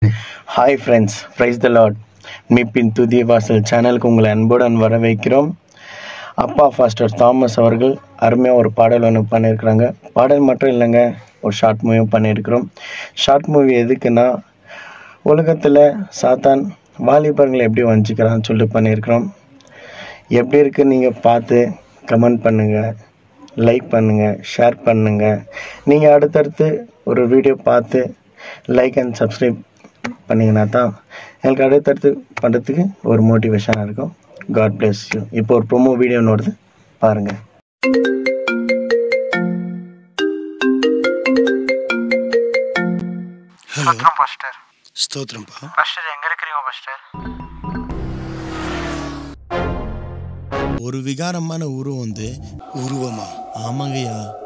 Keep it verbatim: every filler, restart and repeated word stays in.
Hi friends, praise the Lord. மீட்பின் துதி வாசல் சேனலுக்கு உங்களை அன்புடன் வரவேற்கிறோம். அப்பா ஃபாஸ்டர் தாமஸ் அவர்கள் அருமையாக ஒரு பாடல் ஒன்று பண்ணியிருக்கிறாங்க. பாடல் மட்டும் இல்லைங்க, ஒரு ஷார்ட் மூவியும் பண்ணியிருக்கிறோம். ஷார்ட் மூவி எதுக்குன்னா, உலகத்தில் சாத்தான் வாலிபர்களை எப்படி வஞ்சிக்கிறான்னு சொல்லிட்டு பண்ணியிருக்கிறோம். எப்படி இருக்குன்னு நீங்கள் பார்த்து கமெண்ட் பண்ணுங்கள், லைக் பண்ணுங்கள், ஷேர் பண்ணுங்கள். நீங்கள் அடுத்தடுத்து ஒரு வீடியோ பார்த்து லைக் அண்ட் சப்ஸ்கிரைப் பண்ணிங்கன்னா தான் எனக்கு அடுத்தடுத்து பண்ணுறதுக்கு ஒரு மோட்டிவேஷனாக இருக்கும். God bless you. இப்போ ஒரு ப்ரோமோ வீடியோ நோடுது பாருங்கள். Hello pastor. ஸ்தோத்திரம்பா. பாஸ்டர் எங்க இருக்கிறீங்க பாஸ்டர்? ஒரு விகாரமான உருவம் வந்து உருவமா? ஆமாங்கய்யா.